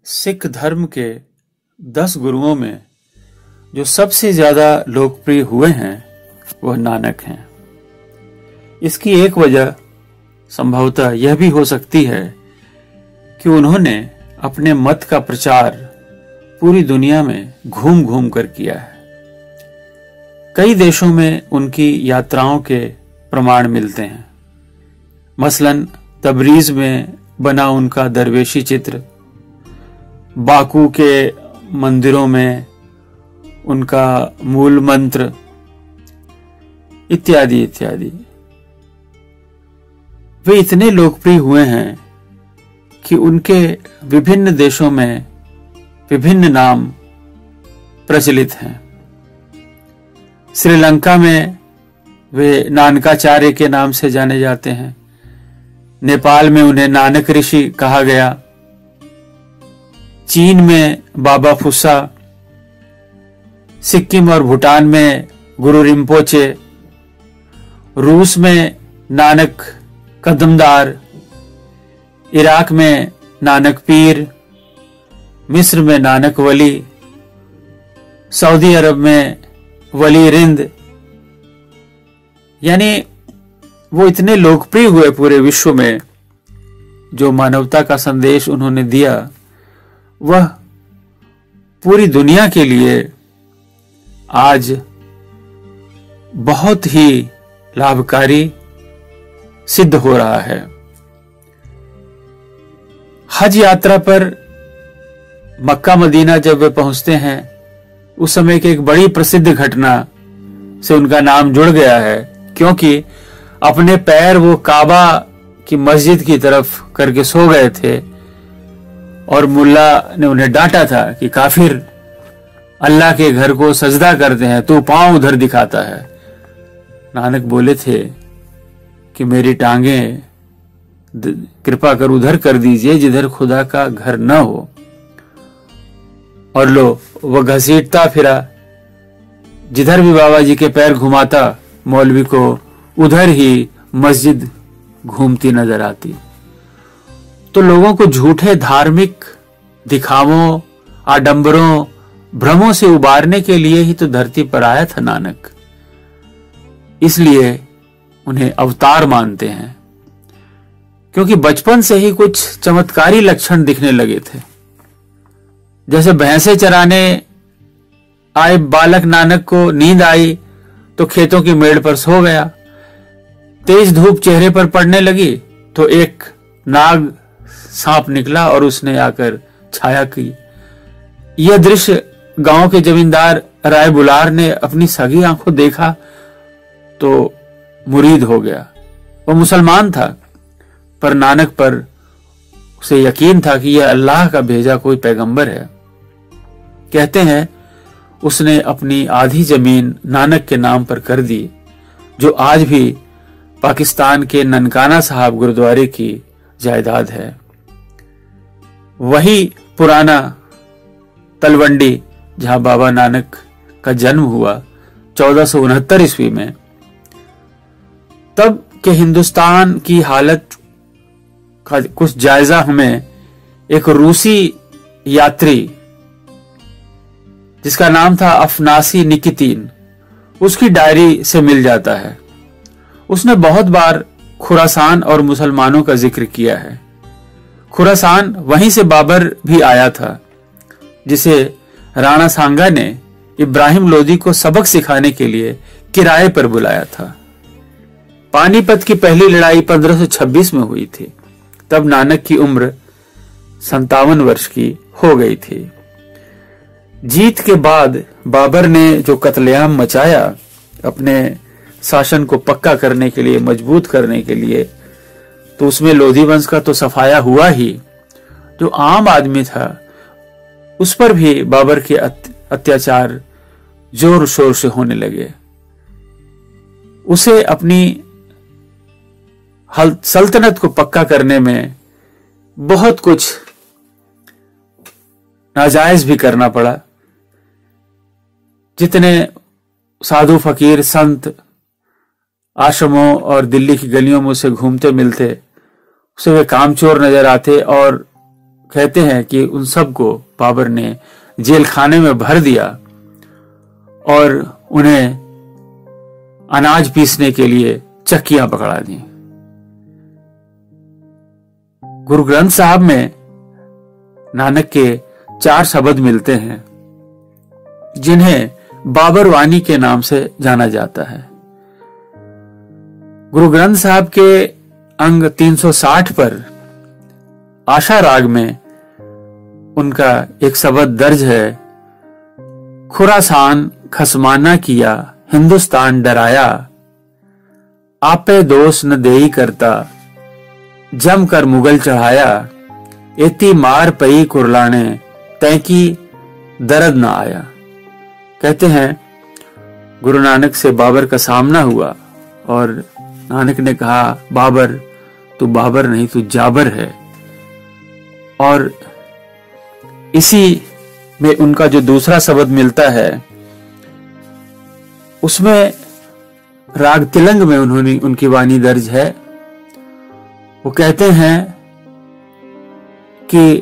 सिख धर्म के 10 गुरुओं में जो सबसे ज्यादा लोकप्रिय हुए हैं वह नानक हैं। इसकी एक वजह संभवतः यह भी हो सकती है कि उन्होंने अपने मत का प्रचार पूरी दुनिया में घूम घूम कर किया है। कई देशों में उनकी यात्राओं के प्रमाण मिलते हैं। मसलन तबरीज में बना उनका दरवेशी चित्र, बाकू के मंदिरों में उनका मूल मंत्र इत्यादि इत्यादि। वे इतने लोकप्रिय हुए हैं कि उनके विभिन्न देशों में विभिन्न नाम प्रचलित हैं। श्रीलंका में वे नानकाचार्य के नाम से जाने जाते हैं। नेपाल में उन्हें नानक ऋषि कहा गया। चीन में बाबा फुस्सा, सिक्किम और भूटान में गुरु रिम्पोचे, रूस में नानक कदमदार, इराक में नानक पीर, मिस्र में नानक वली, सऊदी अरब में वली रिंद। यानी वो इतने लोकप्रिय हुए पूरे विश्व में। जो मानवता का संदेश उन्होंने दिया वह पूरी दुनिया के लिए आज बहुत ही लाभकारी सिद्ध हो रहा है। हज यात्रा पर मक्का मदीना जब वे पहुंचते हैं, उस समय की एक बड़ी प्रसिद्ध घटना से उनका नाम जुड़ गया है, क्योंकि अपने पैर वो काबा की मस्जिद की तरफ करके सो गए थे और मुल्ला ने उन्हें डांटा था कि काफिर अल्लाह के घर को सजदा करते हैं, तू पांव उधर दिखाता है। नानक बोले थे कि मेरी टांगें कृपा कर उधर कर दीजिए जिधर खुदा का घर न हो। और लो, वह घसीटता फिरा, जिधर भी बाबा जी के पैर घुमाता मौलवी को उधर ही मस्जिद घूमती नजर आती। तो लोगों को झूठे धार्मिक दिखावों, आडंबरों, भ्रमों से उबारने के लिए ही तो धरती पर आया था नानक। इसलिए उन्हें अवतार मानते हैं, क्योंकि बचपन से ही कुछ चमत्कारी लक्षण दिखने लगे थे। जैसे भैंसे चराने आए बालक नानक को नींद आई तो खेतों की मेड़ पर सो गया। तेज धूप चेहरे पर पड़ने लगी तो एक नाग सांप निकला और उसने आकर छाया की। यह दृश्य गांव के जमींदार राय बुलार ने अपनी सगी आंखों देखा तो मुरीद हो गया। वह मुसलमान था, पर नानक पर उसे यकीन था कि यह अल्लाह का भेजा कोई पैगंबर है। कहते हैं उसने अपनी आधी जमीन नानक के नाम पर कर दी, जो आज भी पाकिस्तान के ननकाना साहब गुरुद्वारे की जायदाद है। वही पुराना तलवंडी जहां बाबा नानक का जन्म हुआ 1469 ईस्वी में। तब के हिंदुस्तान की हालत का कुछ जायजा हमें एक रूसी यात्री जिसका नाम था अफनासी निकितीन, उसकी डायरी से मिल जाता है। उसने बहुत बार खुरासान और मुसलमानों का जिक्र किया है। खुरासान वहीं से बाबर भी आया था, जिसे राणा सांगा ने इब्राहिम लोदी को सबक सिखाने के लिए किराए पर बुलाया था। पानीपत की पहली लड़ाई 1526 में हुई थी। तब नानक की उम्र 57 वर्ष की हो गई थी। जीत के बाद बाबर ने जो कत्लेआम मचाया अपने शासन को पक्का करने के लिए, मजबूत करने के लिए, तो उसमें लोधी वंश का तो सफाया हुआ ही। जो आम आदमी था उस पर भी बाबर के अत्याचार जोर शोर से होने लगे। उसे अपनी सल्तनत को पक्का करने में बहुत कुछ नाजायज भी करना पड़ा। जितने साधु फकीर संत आश्रमों और दिल्ली की गलियों में उसे घूमते मिलते, उसे वे कामचोर नजर आते और कहते हैं कि उन सबको बाबर ने जेल खाने में भर दिया और उन्हें अनाज पीसने के लिए चक्कियां पकड़ा दी। गुरु ग्रंथ साहब में नानक के 4 शब्द मिलते हैं जिन्हें बाबर वाणी के नाम से जाना जाता है। गुरु ग्रंथ साहब के अंग 360 पर आशा राग में उनका एक शब्द दर्ज है, खुरासान खसमाना किया हिंदुस्तान डराया, आपे दोष न देई करता जम कर मुगल चढ़ाया, एती मार पई कुरलाने तैकी दर्द न आया। कहते हैं गुरु नानक से बाबर का सामना हुआ और नानक ने कहा, बाबर तू बाबर नहीं तू जाबर है। और इसी में उनका जो दूसरा शब्द मिलता है उसमें राग तिलंग में उनकी वाणी दर्ज है। वो कहते हैं कि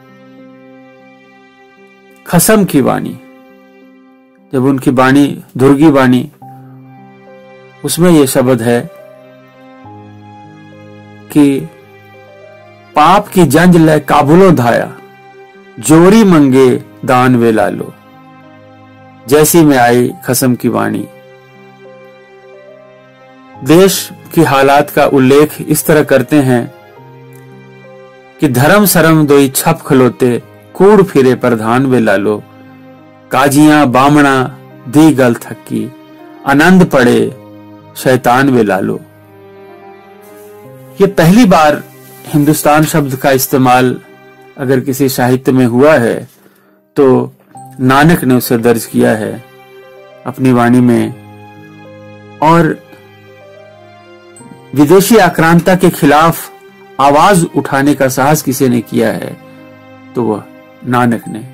खसम की वाणी, जब उनकी वाणी दुर्गी वाणी, उसमें यह शब्द है कि पाप की जंज ले काबुलो धाया, जोरी मंगे दान वे लालो, जैसी में आई खसम की वाणी। देश की हालात का उल्लेख इस तरह करते हैं कि धर्म सरम दोई छप खलोते, कूड़ फिरे प्रधान वे लालो, काजियां बामणा दी गल थकी, आनंद पड़े शैतान वे लालो। ये पहली बार हिंदुस्तान शब्द का इस्तेमाल अगर किसी साहित्य में हुआ है तो नानक ने उसे दर्ज किया है अपनी वाणी में। और विदेशी आक्रांता के खिलाफ आवाज उठाने का साहस किसी ने किया है तो वह नानक ने।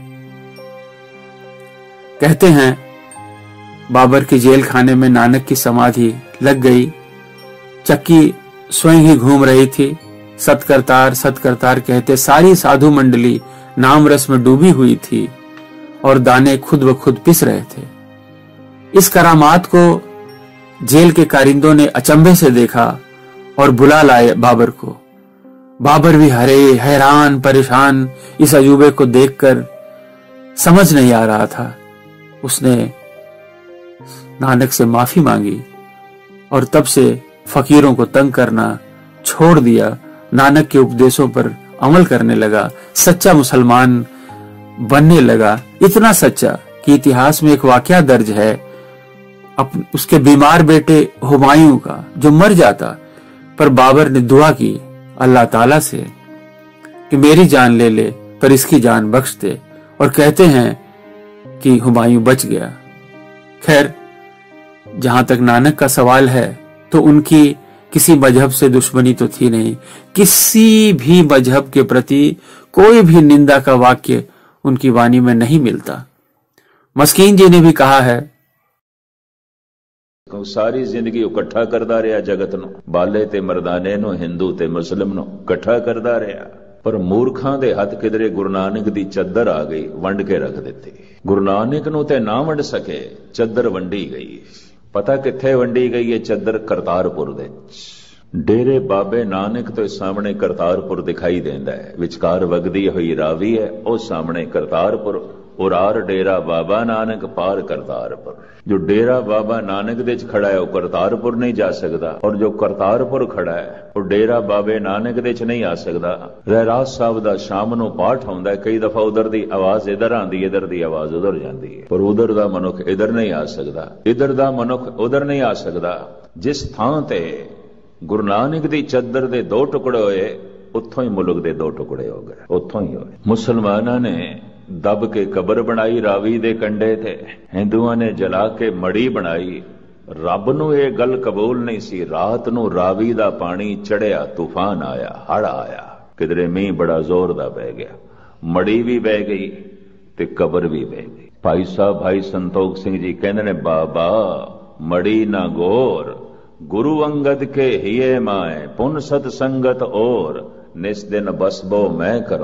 कहते हैं बाबर के जेल खाने में नानक की समाधि लग गई, चक्की स्वयं ही घूम रही थी, सतकरतार सतकरतार कहते सारी साधु मंडली नाम रस में डूबी हुई थी और दाने खुद ब खुद पिस रहे थे। इस करामात को जेल के कारिंदों ने अचंभे से देखा और बुला लाए बाबर को। बाबर भी हैरान परेशान इस अजूबे को देखकर समझ नहीं आ रहा था। उसने नानक से माफी मांगी और तब से फकीरों को तंग करना छोड़ दिया, नानक के उपदेशों पर अमल करने लगा, सच्चा मुसलमान बनने लगा। इतना सच्चा कि इतिहास में एक वाकया दर्ज है उसके बीमार बेटे हुमायूं का, जो मर जाता, पर बाबर ने दुआ की अल्लाह ताला से कि मेरी जान ले ले पर इसकी जान बख्श दे, और कहते हैं कि हुमायूं बच गया। खैर, जहां तक नानक का सवाल है तो उनकी किसी मजहब से दुश्मनी तो थी नहीं, किसी भी मजहब के प्रति कोई भी निंदा का वाक्य उनकी वाणी में नहीं मिलता। मस्कीन जी ने भी कहा है, सारी जिंदगी इकट्ठा करदा रहा जगत नो, बाले ते मर्दाने नो, हिंदू ते मुस्लिम नो इकट्ठा करदा रहा, पर मूर्खां दे हथ किधरे गुरु नानक दी चद्दर आ गई, वंड के रख दिती। गुरु नानक नु ते ना वंड सके, चद्दर वंडी गई। पता किथे वंडी गई है चद्दर? करतारपुर दे डेरे बाबे नानक तो सामने करतारपुर दिखाई देंदा है, विचकार वगदी हुई रावी है, उस सामने करतारपुर, उरार डेरा बाबा नानक पार करतारपुर। जो डेरा बाबा नानक दे खड़ा है वो करतारपुर नहीं जा सकता, और जो करतारपुर खड़ा है वो डेरा बाबे नानक दे नहीं आ सकता। रहरास साहब दा शाम नूं पाठ होंदा है, कई दफा उधर दी आवाज इधर आंदी, इधर दी आवाज उधर जाती है, पर उधर दा मनुख इधर नहीं आ सकता, इधर दा मनुख उधर नहीं आ सकता। जिस थां ते गुरु नानक दी चद्दर दे 2 टुकड़े होए, उत्थों ही मुल्क दे 2 टुकड़े हो गए, उत्थों ही होए। मुसलमाना ने दब के कबर बनाई रावी दे कंडे थे, हिंदुआ ने जला के मड़ी बनाई। रब नूं ये गल कबूल नहीं सी, रात नूं रावी दा पानी चढ़िया, तूफान आया, हड़ आया, किधरे मींह बड़ा जोर दा बह गया, मड़ी भी बह गई ते कबर भी बह गई। भाई साहब भाई संतोख सिंह जी कहंदे ने, बाबा मड़ी ना गोर, गुरु अंगद के हिये माए, पुन सत संगत और, निस दिन बसबो मैं करो।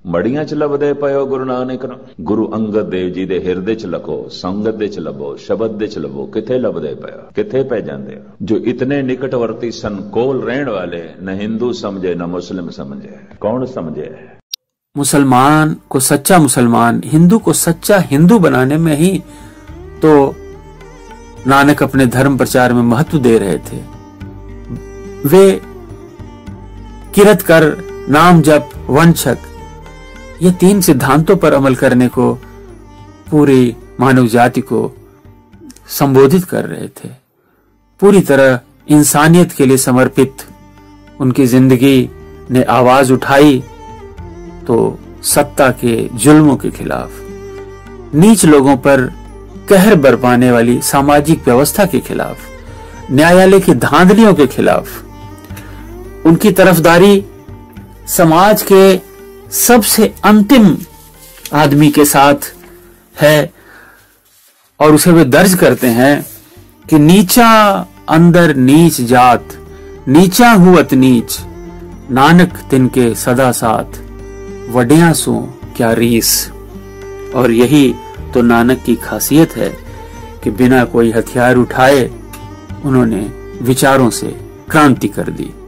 ਮੜੀਆਂ ਚ ਲੱਭਦੇ ਪਇਓ ਗੁਰੂ ਨਾਨਕ ਨੂੰ। ਗੁਰੂ ਅੰਗਦ ਦੇਵ ਜੀ ਦੇ ਹਿਰਦੇ ਚ ਲਖੋ, ਸੰਗਤ ਦੇ ਚ ਲੱਭੋ, ਸ਼ਬਦ ਦੇ ਚ ਲੱਭੋ, ਕਿੱਥੇ ਲੱਭਦੇ ਪਇਓ, ਕਿੱਥੇ ਪੈ ਜਾਂਦੇ ਹੋ। ਜੋ ਇਤਨੇ ਨਿਕਟਵਰਤੀ ਸਨ, ਕੋਲ ਰਹਿਣ ਵਾਲੇ, न हिंदू समझे न मुस्लिम समझे। कौन समझे? मुसलमान को सच्चा मुसलमान, हिंदू को सच्चा हिंदू बनाने में ही तो नानक अपने धर्म प्रचार में महत्व दे रहे थे। वे किरत कर, नाम जप, वंशक, ये 3 सिद्धांतों पर अमल करने को पूरी मानव जाति को संबोधित कर रहे थे। पूरी तरह इंसानियत के लिए समर्पित उनकी जिंदगी ने आवाज उठाई तो सत्ता के जुल्मों के खिलाफ, नीच लोगों पर कहर बरपाने वाली सामाजिक व्यवस्था के खिलाफ, न्यायालय की धांधलियों के खिलाफ। उनकी तरफदारी समाज के सबसे अंतिम आदमी के साथ है और उसे वे दर्ज करते हैं कि नीचा अंदर नीच जात, नीचा हुवत नीच, नानक तिनके सदा साथ, वड्या सो क्या रीस। और यही तो नानक की खासियत है कि बिना कोई हथियार उठाए उन्होंने विचारों से क्रांति कर दी।